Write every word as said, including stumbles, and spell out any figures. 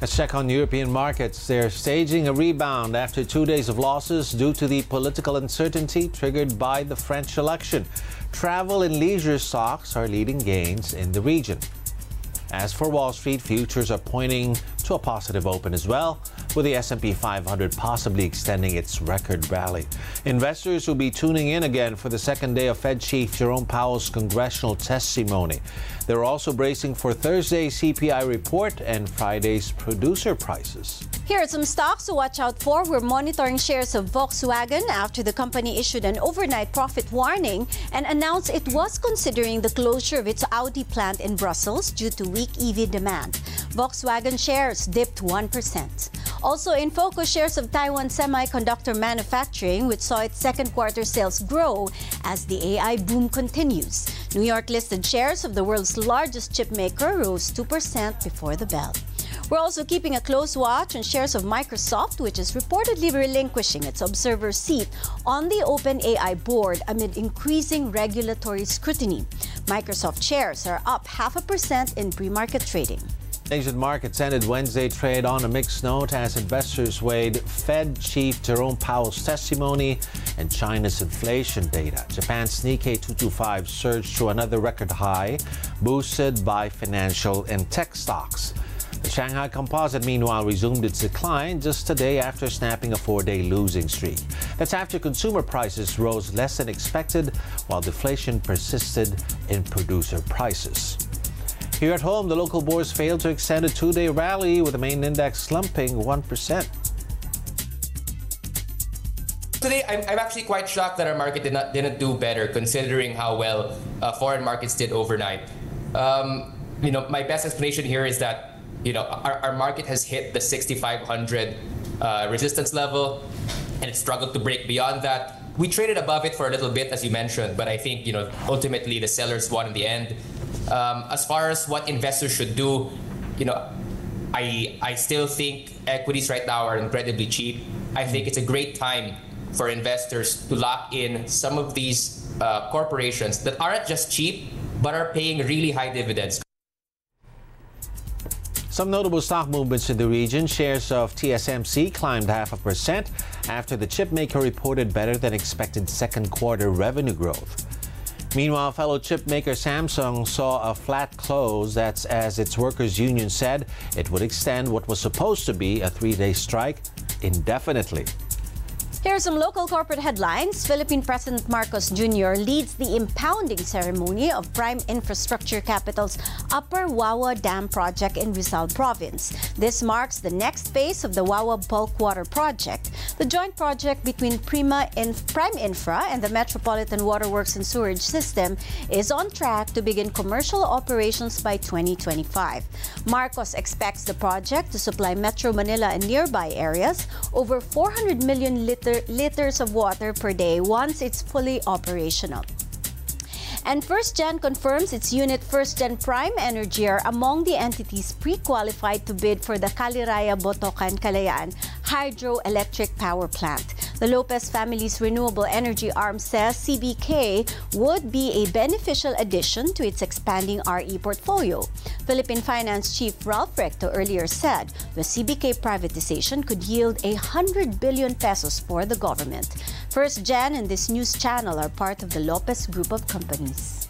Let's check on European markets. They're staging a rebound after two days of losses due to the political uncertainty triggered by the French election. Travel and leisure stocks are leading gains in the region. As for Wall Street, futures are pointing to a positive open as well, with the S and P five hundred possibly extending its record rally. Investors will be tuning in again for the second day of Fed Chief Jerome Powell's congressional testimony. They're also bracing for Thursday's C P I report and Friday's producer prices. Here are some stocks to watch out for. We're monitoring shares of Volkswagen after the company issued an overnight profit warning and announced it was considering the closure of its Audi plant in Brussels due to weak E V demand. Volkswagen shares dipped one percent. Also in focus, shares of Taiwan Semiconductor Manufacturing, which saw its second quarter sales grow as the A I boom continues. New York listed shares of the world's largest chip maker rose two percent before the bell. We're also keeping a close watch on shares of Microsoft, which is reportedly relinquishing its observer seat on the OpenAI board amid increasing regulatory scrutiny. Microsoft shares are up half a percent in pre-market trading. Asian markets ended Wednesday trade on a mixed note as investors weighed Fed Chief Jerome Powell's testimony and China's inflation data. Japan's Nikkei two twenty-five surged to another record high, boosted by financial and tech stocks. The Shanghai Composite, meanwhile, resumed its decline just a day after snapping a four-day losing streak. That's after consumer prices rose less than expected, while deflation persisted in producer prices. Here at home, the local bourse failed to extend a two-day rally, with the main index slumping one percent. Today, I'm, I'm actually quite shocked that our market did not, didn't do better, considering how well uh, foreign markets did overnight. Um, you know, my best explanation here is that you know our, our market has hit the sixty-five hundred uh, resistance level, and it struggled to break beyond that. We traded above it for a little bit, as you mentioned, but I think you know ultimately the sellers won in the end. Um, as far as what investors should do, you know, I I still think equities right now are incredibly cheap. I think it's a great time for investors to lock in some of these uh, corporations that aren't just cheap, but are paying really high dividends. Some notable stock movements in the region. Shares of T S M C climbed half a percent after the chipmaker reported better than expected second quarter revenue growth. Meanwhile, fellow chipmaker Samsung saw a flat close. That's as its workers' union said it would extend what was supposed to be a three-day strike indefinitely. Here are some local corporate headlines. Philippine President Marcos Junior leads the impounding ceremony of Prime Infrastructure Capital's Upper Wawa Dam project in Rizal Province. This marks the next phase of the Wawa Bulk Water Project. The joint project between Prima Inf Prime Infra and the Metropolitan Waterworks and Sewerage System is on track to begin commercial operations by twenty twenty-five. Marcos expects the project to supply Metro Manila and nearby areas over four hundred million liters liters of water per day once it's fully operational. And FirstGen confirms its unit FirstGen Prime Energy are among the entities pre-qualified to bid for the Caliraya Botocan Kalayaan hydroelectric power plant. The Lopez family's renewable energy arm says C B K would be a beneficial addition to its expanding R E portfolio. Philippine Finance Chief Ralph Recto earlier said the C B K privatization could yield one hundred billion pesos for the government. FirstGen and this news channel are part of the Lopez Group of companies.